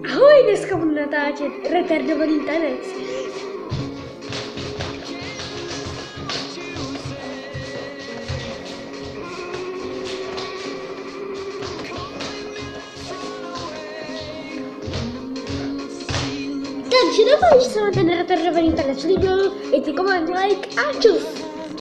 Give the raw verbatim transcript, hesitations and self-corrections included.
Ahoj, dneska budu natáčet retardovaný tanec. Takže doufám, že se vám ten retardovaný tanec líbil, dejte koment, like a čus.